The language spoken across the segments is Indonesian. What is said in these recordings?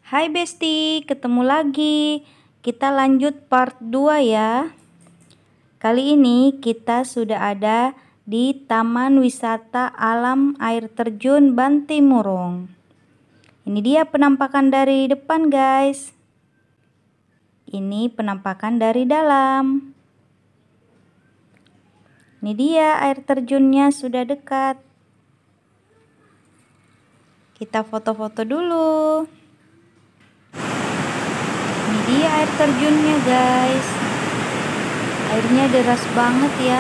Hai Besti, ketemu lagi. Kita lanjut part 2 ya. Kali ini kita sudah ada di Taman Wisata Alam Air Terjun Bantimurung. Ini dia penampakan dari depan guys. Ini penampakan dari dalam. Ini dia air terjunnya sudah dekat. Kita foto-foto dulu. Ini dia air terjunnya guys. Airnya deras banget ya.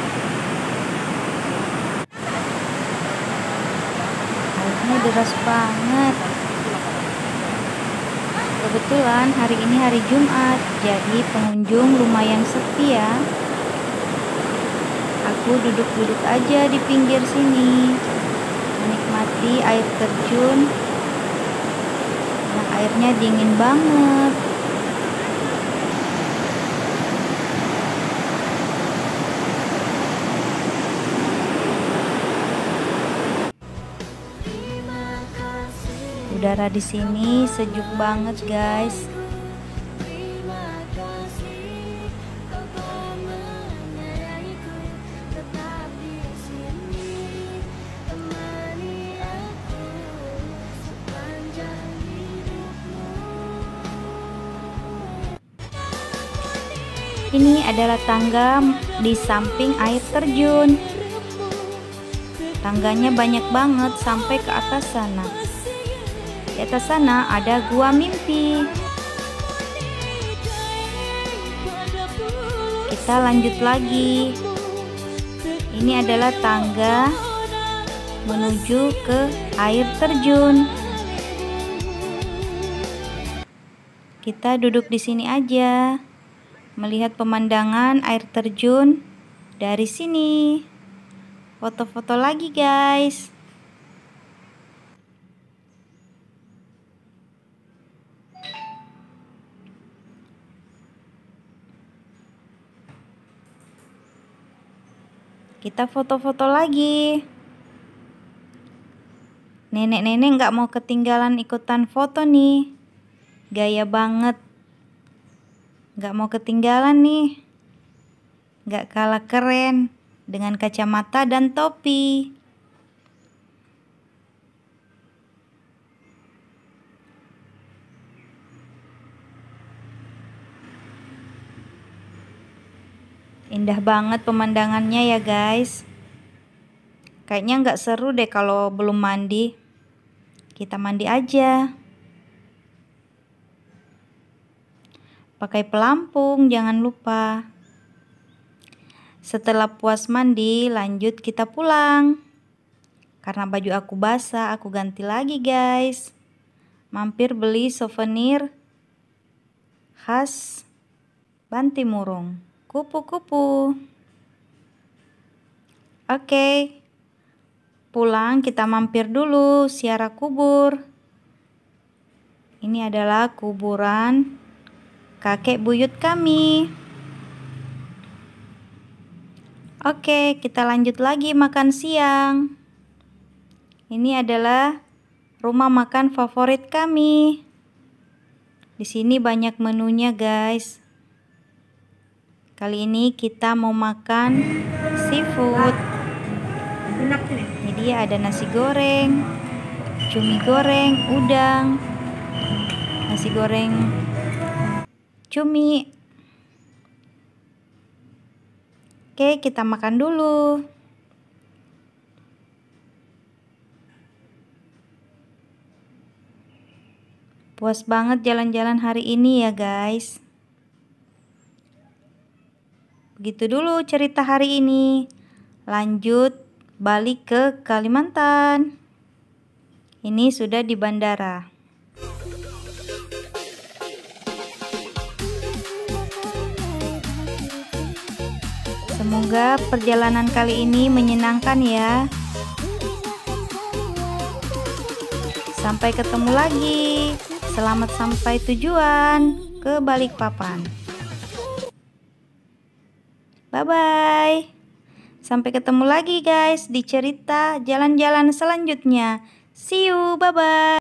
Airnya deras banget. Kebetulan hari ini hari Jumat, jadi pengunjung lumayan sepi ya. Aku duduk-duduk aja di pinggir sini, menikmati air terjun yang airnya dingin banget. Udara di sini sejuk banget guys. Ini adalah tangga di samping air terjun. Tangganya banyak banget sampai ke atas sana. Di atas sana ada gua mimpi. Kita lanjut lagi. Ini adalah tangga menuju ke air terjun. Kita duduk di sini aja, melihat pemandangan air terjun dari sini. Foto-foto lagi guys. Kita foto-foto lagi. Nenek-nenek nggak mau ketinggalan ikutan foto nih. Gaya banget. Nggak mau ketinggalan nih. Nggak kalah keren dengan kacamata dan topi. Indah banget pemandangannya ya guys. Kayaknya nggak seru deh kalau belum mandi. Kita mandi aja. Pakai pelampung jangan lupa. Setelah puas mandi lanjut kita pulang. Karena baju aku basah aku ganti lagi guys. Mampir beli souvenir khas Bantimurung. Kupu-kupu. Oke. Pulang kita mampir dulu ziarah kubur. Ini adalah kuburan kakek buyut kami. Oke, kita lanjut lagi makan siang. Ini adalah rumah makan favorit kami. Di sini banyak menunya guys. Kali ini kita mau makan seafood. Ini dia ada nasi goreng, cumi goreng, udang, nasi goreng cumi. Oke, kita makan dulu. Puas banget jalan-jalan hari ini ya guys. Begitu dulu cerita hari ini. Lanjut balik ke Kalimantan. Ini sudah di bandara. Semoga perjalanan kali ini menyenangkan ya. Sampai ketemu lagi. Selamat sampai tujuan ke Balikpapan. Bye-bye. Sampai ketemu lagi guys di cerita jalan-jalan selanjutnya. See you, bye-bye.